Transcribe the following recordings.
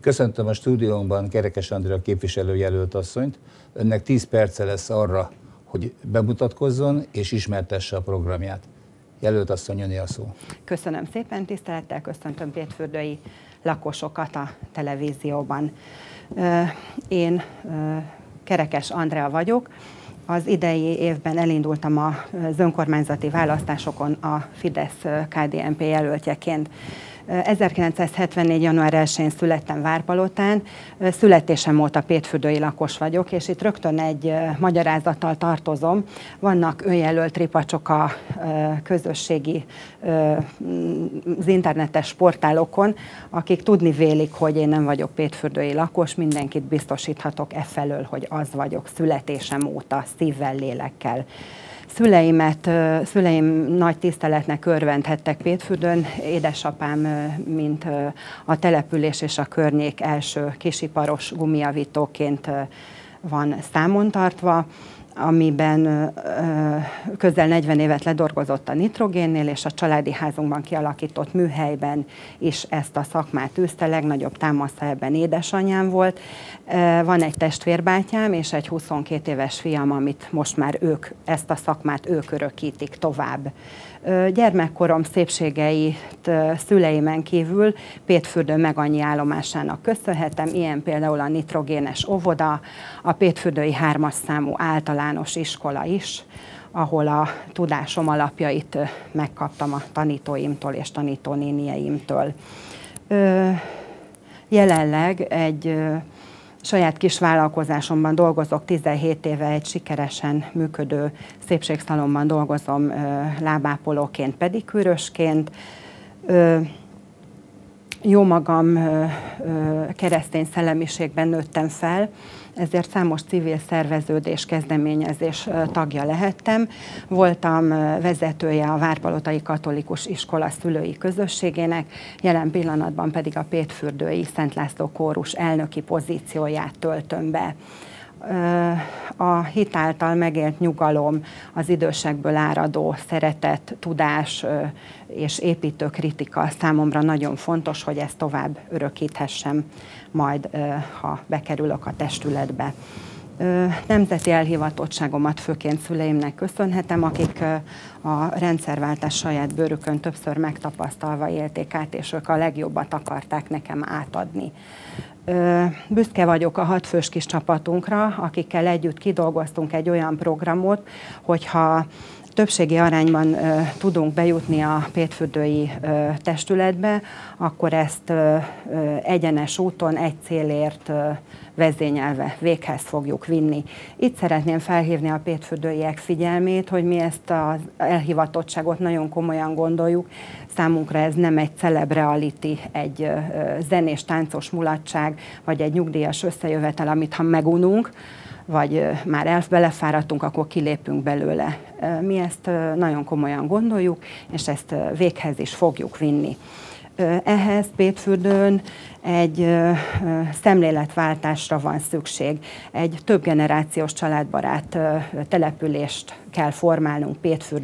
Köszöntöm a stúdiónkban Kerekes Andrea képviselőjelölt asszonyt. Önnek 10 perce lesz arra, hogy bemutatkozzon és ismertesse a programját. Jelölt asszony, öné a szó. Köszönöm szépen, tisztelettel köszöntöm pétfürdői lakosokat a televízióban. Én Kerekes Andrea vagyok. Az idei évben elindultam az önkormányzati választásokon a Fidesz-KDNP jelöltjeként. 1974. január 1-én születtem Várpalotán, születésem óta pétfürdői lakos vagyok, és itt rögtön egy magyarázattal tartozom. Vannak önjelölt ripacsok a közösségi, az internetes portálokon, akik tudni vélik, hogy én nem vagyok pétfürdői lakos, mindenkit biztosíthatok efelől, hogy az vagyok születésem óta, szívvel, lélekkel. Szüleim nagy tiszteletnek örvendhettek Pétfürdőn, édesapám, mint a település és a környék első kisiparos gumijavítóként van számon tartva, amiben közel 40 évet ledolgozott a nitrogénnél, és a családi házunkban kialakított műhelyben is ezt a szakmát űzte, legnagyobb támasza ebben édesanyám volt. Van egy testvérbátyám és egy 22 éves fiam, amit most már ezt a szakmát ők örökítik tovább. Gyermekkorom szépségeit szüleimen kívül Pétfürdő megannyi állomásának köszönhetem, ilyen például a nitrogénes óvoda, a pétfürdői 3-as számú általános iskola is, ahol a tudásom alapjait megkaptam a tanítóimtól és tanítónénieimtől. Jelenleg egy saját kis vállalkozásomban dolgozok, 17 éve egy sikeresen működő szépségszalonban dolgozom lábápolóként, pedikűrösként. Jómagam keresztény szellemiségben nőttem fel, ezért számos civil szerveződés, kezdeményezés tagja lehettem. Voltam vezetője a Várpalotai Katolikus Iskola szülői közösségének, jelen pillanatban pedig a pétfürdői Szent László kórus elnöki pozícióját töltöm be. A hit által megélt nyugalom, az idősekből áradó szeretet, tudás és építő kritika számomra nagyon fontos, hogy ezt tovább örökíthessem majd, ha bekerülök a testületbe. Nemzeti elhivatottságomat főként szüleimnek köszönhetem, akik a rendszerváltás saját bőrükön többször megtapasztalva élték át, és ők a legjobbat akarták nekem átadni. Büszke vagyok a 6 fős kis csapatunkra, akikkel együtt kidolgoztunk egy olyan programot, hogyha többségi arányban tudunk bejutni a pétfürdői testületbe, akkor ezt egyenes úton, egy célért vezényelve véghez fogjuk vinni. Itt szeretném felhívni a pétfürdőiek figyelmét, hogy mi ezt az elhivatottságot nagyon komolyan gondoljuk. Számunkra ez nem egy celeb reality, egy zenés, táncos mulatság, vagy egy nyugdíjas összejövetel, amit ha megununk, vagy már belefáradtunk, akkor kilépünk belőle. Mi ezt nagyon komolyan gondoljuk, és ezt véghez is fogjuk vinni. Ehhez Pétfürdőn egy szemléletváltásra van szükség. Egy több generációs családbarát települést kell formálnunk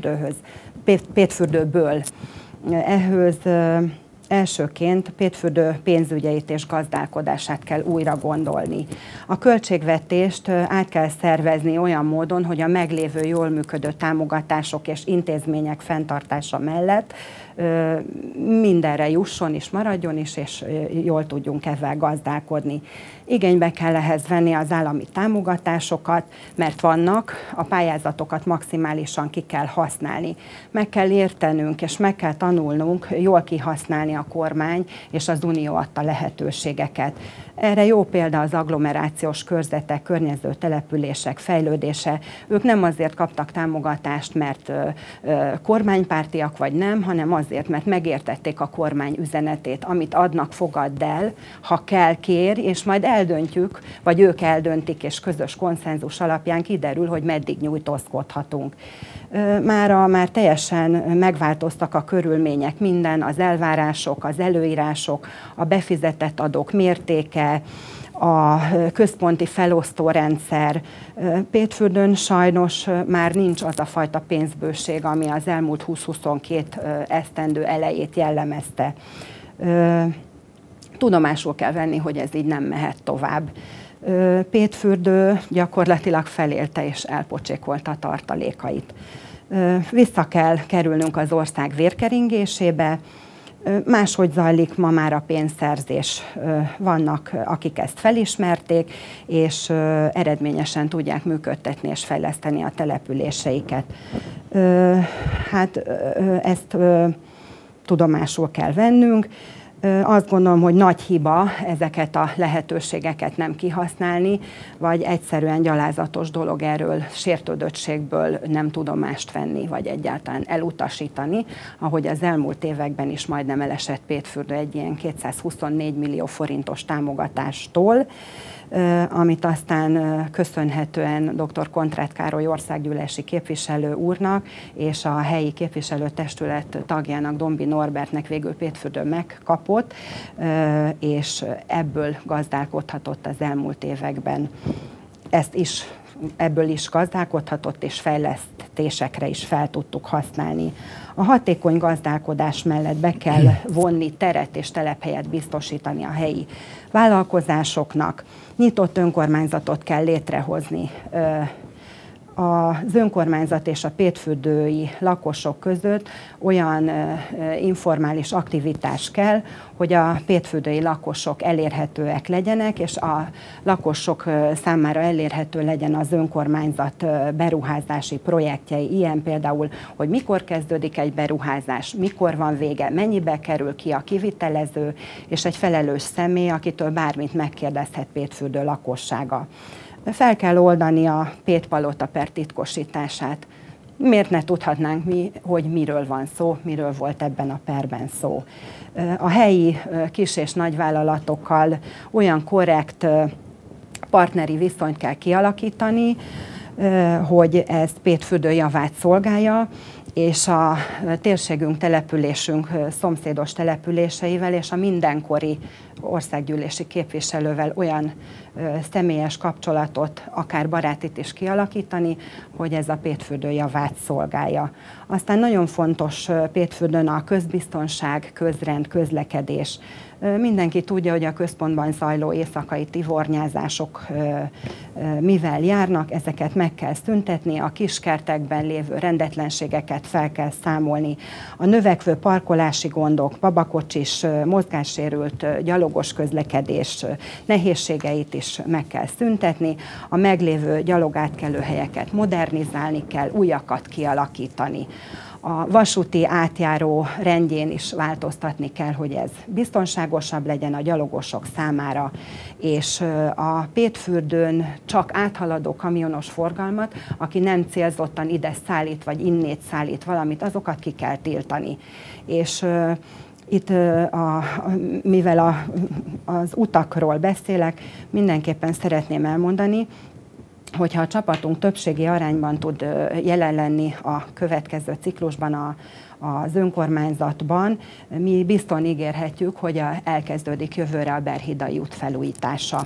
Pétfürdőből. Ehhez elsőként Pétfürdő pénzügyeit és gazdálkodását kell újra gondolni. A költségvetést át kell szervezni olyan módon, hogy a meglévő jól működő támogatások és intézmények fenntartása mellett mindenre jusson és maradjon is, és jól tudjunk ezzel gazdálkodni. Igénybe kell ehhez venni az állami támogatásokat, mert vannak, a pályázatokat maximálisan ki kell használni. Meg kell értenünk és meg kell tanulnunk jól kihasználni a kormány és az unió adta lehetőségeket. Erre jó példa az agglomerációs körzetek, környező települések fejlődése. Ők nem azért kaptak támogatást, mert kormánypártiak vagy nem, hanem azért, mert megértették a kormány üzenetét, amit adnak, fogadd el, ha kell, kér, és majd eldöntjük, vagy ők eldöntik, és közös konszenzus alapján kiderül, hogy meddig nyújtózkodhatunk. Már teljesen megváltoztak a körülmények, minden, az elvárások, az előírások, a befizetett adók mértéke, a központi felosztórendszer. Pétfürdőn sajnos már nincs az a fajta pénzbőség, ami az elmúlt 20-22 esztendő elejét jellemezte. tudomásul kell venni, hogy ez így nem mehet tovább. Pétfürdő gyakorlatilag felélte és elpocsékolta a tartalékait. Vissza kell kerülnünk az ország vérkeringésébe, máshogy zajlik ma már a pénzszerzés. Vannak, akik ezt felismerték, és eredményesen tudják működtetni és fejleszteni a településeiket. Hát ezt tudomásul kell vennünk. Azt gondolom, hogy nagy hiba ezeket a lehetőségeket nem kihasználni, vagy egyszerűen gyalázatos dolog erről sértődöttségből nem tudomást venni, vagy egyáltalán elutasítani, ahogy az elmúlt években is majdnem elesett Pétfürdő egy ilyen 224 millió forintos támogatástól, amit aztán köszönhetően dr. Kontrát Károly országgyűlési képviselő úrnak és a helyi képviselőtestület tagjának, Dombi Norbertnek végül Pétfürdő megkapott, és ebből gazdálkodhatott az elmúlt években. Ebből is gazdálkodhatott, és fejlesztésekre is fel tudtuk használni. A hatékony gazdálkodás mellett be kell vonni teret és telephelyet biztosítani a helyi vállalkozásoknak, nyitott önkormányzatot kell létrehozni. Az önkormányzat és a pétfürdői lakosok között olyan informális aktivitás kell, hogy a pétfürdői lakosok elérhetőek legyenek, és a lakosok számára elérhető legyen az önkormányzat beruházási projektjei. Ilyen például, hogy mikor kezdődik egy beruházás, mikor van vége, mennyibe kerül ki a kivitelező, és egy felelős személy, akitől bármit megkérdezhet Pétfürdő lakossága. Fel kell oldani a Pétpalota per titkosítását. Miért ne tudhatnánk mi, hogy miről van szó, miről volt ebben a perben szó. A helyi kis- és nagyvállalatokkal olyan korrekt partneri viszonyt kell kialakítani, hogy ez Pétfürdő javát szolgálja, és a térségünk, településünk szomszédos településeivel és a mindenkori országgyűlési képviselővel olyan személyes kapcsolatot, akár barátit is kialakítani, hogy ez a Pétfürdő javát szolgálja. Aztán nagyon fontos Pétfürdőn a közbiztonság, közrend, közlekedés. Mindenki tudja, hogy a központban zajló éjszakai tivornyázások mivel járnak, ezeket meg kell szüntetni, a kiskertekben lévő rendetlenségeket fel kell számolni. A növekvő parkolási gondok, babakocsis, mozgássérült, gyalogos közlekedés nehézségeit is meg kell szüntetni, a meglévő gyalogátkelőhelyeket modernizálni kell, újakat kialakítani. A vasúti átjáró rendjén is változtatni kell, hogy ez biztonságosabb legyen a gyalogosok számára, és a Pétfürdőn csak áthaladó kamionos forgalmat, aki nem célzottan ide szállít, vagy innét szállít valamit, azokat ki kell tiltani. És itt, mivel az utakról beszélek, mindenképpen szeretném elmondani, hogyha a csapatunk többségi arányban tud jelen lenni a következő ciklusban az önkormányzatban, mi biztosan ígérhetjük, hogy elkezdődik jövőre a Berhidai út felújítása.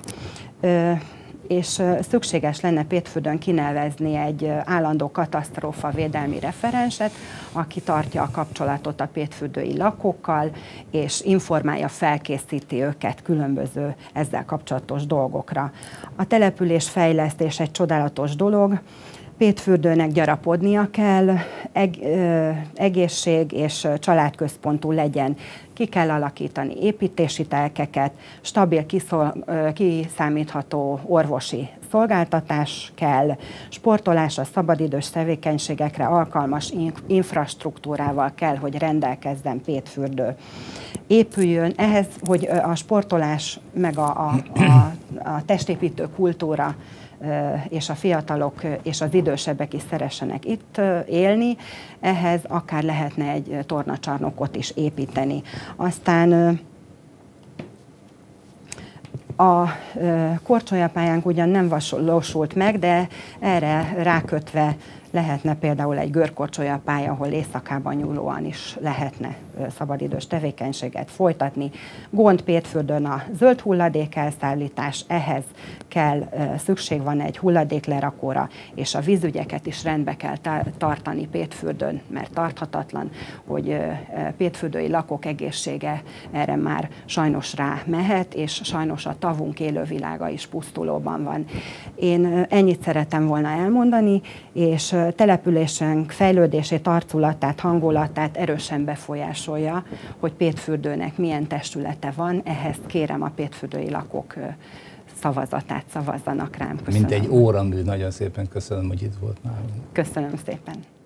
És szükséges lenne Pétfürdőn kinevezni egy állandó katasztrófavédelmi referenset, aki tartja a kapcsolatot a pétfürdői lakókkal, és informálja, felkészíti őket különböző ezzel kapcsolatos dolgokra. A település fejlesztés egy csodálatos dolog. Pétfürdőnek gyarapodnia kell, egészség és családközpontú legyen. Ki kell alakítani építési telkeket, stabil, kiszámítható orvosi szolgáltatás kell, sportolás, a szabadidős tevékenységekre alkalmas infrastruktúrával kell, hogy rendelkezzen Pétfürdő. Épüljön ehhez, hogy a sportolás meg a testépítő kultúra és a fiatalok és az idősebbek is szeressenek itt élni, ehhez akár lehetne egy tornacsarnokot is építeni. Aztán a korcsolyapályánk ugyan nem valósult meg, de erre rákötve lehetne például egy görkorcsolyapálya, ahol éjszakában nyúlóan is lehetne szabadidős tevékenységet folytatni. Gond Pétfürdön a zöld hulladék elszállítás, ehhez kell, szükség van egy hulladéklerakóra, és a vízügyeket is rendbe kell tartani Pétfürdön, mert tarthatatlan, hogy pétfürdői lakók egészsége erre már sajnos rá mehet, és sajnos a tavunk élővilága is pusztulóban van. Én ennyit szeretem volna elmondani, és településünk fejlődését, arculatát, hangulatát erősen befolyásolja, hogy Pétfürdőnek milyen testülete van, ehhez kérem a pétfürdői lakók szavazatát, szavazzanak rám. Köszönöm. Mint egy óramű, nagyon szépen köszönöm, hogy itt volt nálunk. Köszönöm szépen.